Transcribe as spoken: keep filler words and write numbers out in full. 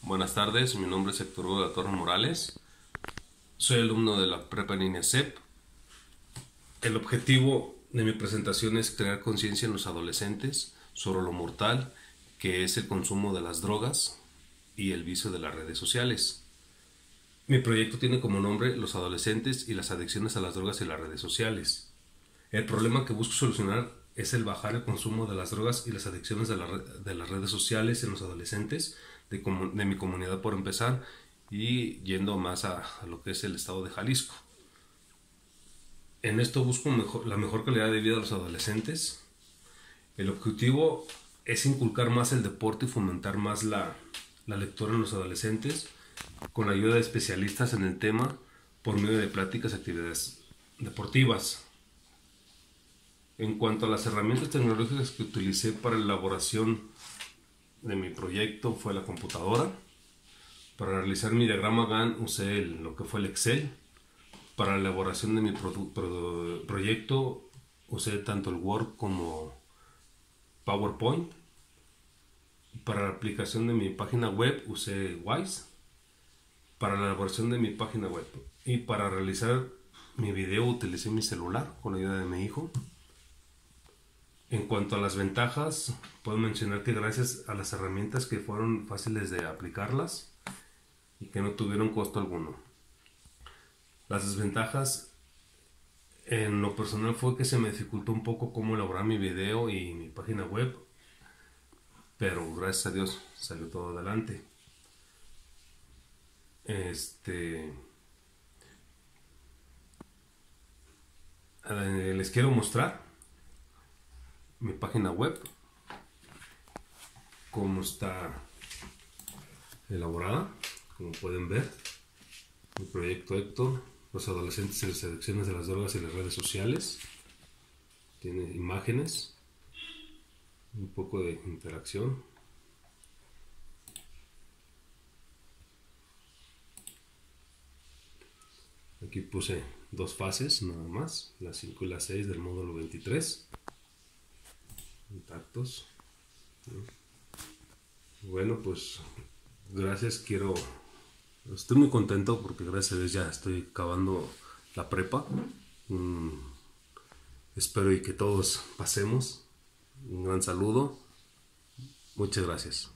Buenas tardes, mi nombre es Héctor Hugo de la Torre Morales. Soy alumno de la Prepa Niña C E P. El objetivo de mi presentación es crear conciencia en los adolescentes sobre lo mortal que es el consumo de las drogas y el vicio de las redes sociales. Mi proyecto tiene como nombre Los adolescentes y las adicciones a las drogas y las redes sociales. El problema que busco solucionar es el bajar el consumo de las drogas y las adicciones de, la de las redes sociales en los adolescentes de, de mi comunidad, por empezar, y yendo más a, a lo que es el estado de Jalisco. En esto busco mejor, la mejor calidad de vida de los adolescentes. El objetivo es inculcar más el deporte y fomentar más la, la lectura en los adolescentes con la ayuda de especialistas en el tema por medio de pláticas y actividades deportivas. En cuanto a las herramientas tecnológicas que utilicé para la elaboración de mi proyecto fue la computadora. Para realizar mi diagrama Gantt usé el, lo que fue el Excel. Para la elaboración de mi pro, pro, proyecto usé tanto el Word como PowerPoint. Para la aplicación de mi página web usé Wise. Para la elaboración de mi página web y para realizar mi video utilicé mi celular con la ayuda de mi hijo. En cuanto a las ventajas, puedo mencionar que gracias a las herramientas que fueron fáciles de aplicarlas y que no tuvieron costo alguno. Las desventajas en lo personal fue que se me dificultó un poco cómo elaborar mi video y mi página web, pero gracias a Dios salió todo adelante. Este eh, les quiero mostrar mi página web, cómo está elaborada. Como pueden ver, mi proyecto Héctor, los adolescentes y las adicciones de las drogas y las redes sociales. Tiene imágenes, un poco de interacción. Aquí puse dos fases nada más, la cinco y la seis del módulo veintitrés. Contactos. Bueno, pues gracias, quiero estoy muy contento porque gracias a Dios ya estoy acabando la prepa. Mm, espero y que todos pasemos. Un gran saludo, muchas gracias.